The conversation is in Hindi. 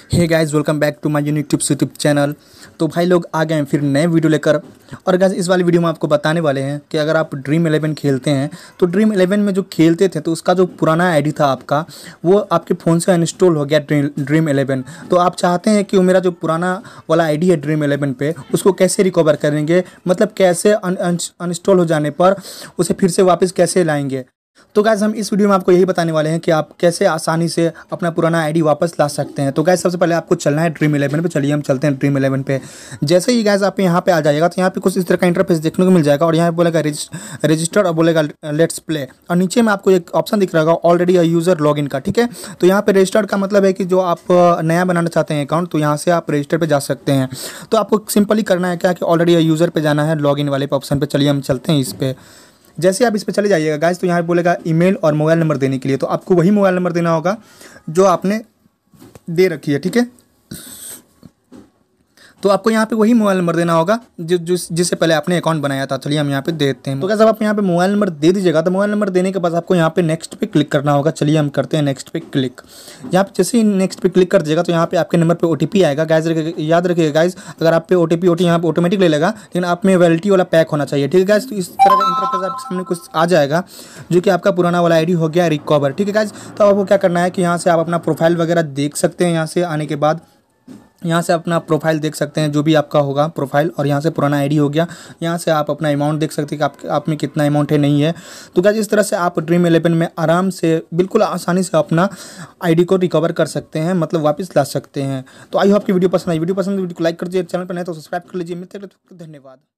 Hey guys, welcome back to my YouTube channel. तो भाई लोग आ गए हैं फिर नए वीडियो लेकर। और गाइस इस वाली वीडियो में आपको बताने वाले हैं कि अगर आप ड्रीम 11 खेलते हैं तो ड्रीम 11 में जो खेलते थे तो उसका जो पुराना आईडी था आपका वो आपके फ़ोन से अनइंस्टॉल हो गया ड्रीम 11। तो आप चाहते हैं कि वो मेरा जो पुराना वाला आईडी है ड्रीम 11 पे उसको कैसे रिकवर करेंगे, मतलब कैसे अनइंस्टॉल हो जाने पर उसे फिर से वापस कैसे लाएंगे। तो गाइस हम इस वीडियो में आपको यही बताने वाले हैं कि आप कैसे आसानी से अपना पुराना आईडी वापस ला सकते हैं। तो गाइस सबसे पहले आपको चलना है ड्रीम 11 पे। चलिए हम चलते हैं ड्रीम 11 पे। जैसे ही गाइस आप यहाँ पे आ जाएगा तो यहाँ पे कुछ इस तरह का इंटरफेस देखने को मिल जाएगा और यहाँ पे बोलेगा रजिस्टर और बोलेगा लेट्स प्ले, और नीचे में आपको एक ऑप्शन दिख रहा होगा ऑलरेडी यूज़र लॉगिन का। ठीक है, तो यहाँ पे रजिस्टर्ड का मतलब है कि जो आप नया बनाना चाहते हैं अकाउंट, तो यहाँ से आप रजिस्टर पर जा सकते हैं। तो आपको सिंपली करना है क्या कि ऑलरेडी यूज़र पर जाना है, लॉगिन वाले ऑप्शन पर। चलिए हम चलते हैं इस पर। जैसे आप इस पे चले जाइएगा गाइस तो यहाँ बोलेगा ईमेल और मोबाइल नंबर देने के लिए, तो आपको वही मोबाइल नंबर देना होगा जो आपने दे रखी है। ठीक है, तो आपको यहाँ पे वही मोबाइल नंबर देना होगा जिससे पहले आपने अकाउंट बनाया था। चलिए हम यहाँ पे देते हैं। तो गाइस आप यहाँ पे मोबाइल नंबर दे दीजिएगा, तो मोबाइल नंबर देने के बाद आपको यहाँ पे नेक्स्ट पे क्लिक करना होगा। चलिए हम करते हैं नेक्स्ट पे क्लिक। यहाँ पे जैसे ही नेक्स्ट पे क्लिक कर दीजिएगा तो यहाँ पे आपके नंबर पे OTP आएगा। गाइस याद रखिएगा गाइस, अगर आप पे OTP यहाँ पे ऑटोमेटिक ले लेगा, लेकिन आप में वैलिडिटी वाला पैक होना चाहिए। ठीक है गाइस, तो इस तरह का इंटरफेस आपके सामने कुछ आ जाएगा जो कि आपका पुराना वाला आईडी हो गया रिकवर। ठीक है गाइस, तो आपको क्या करना है कि यहाँ से आप अपना प्रोफाइल वगैरह देख सकते हैं। यहाँ से आने के बाद यहाँ से अपना प्रोफाइल देख सकते हैं जो भी आपका होगा प्रोफाइल, और यहाँ से पुराना आईडी हो गया। यहाँ से आप अपना अमाउंट देख सकते हैं कि आप में कितना अमाउंट है नहीं है। तो गाइस इस तरह से आप ड्रीम 11 में आराम से बिल्कुल आसानी से अपना आईडी को रिकवर कर सकते हैं, मतलब वापस ला सकते हैं। तो आई होप की वीडियो पसंद आई। वीडियो पसंद वीडियो को लाइक कर दीजिए, चैनल पर नहीं तो सब्सक्राइब कर लीजिए। मिलते हैं, धन्यवाद।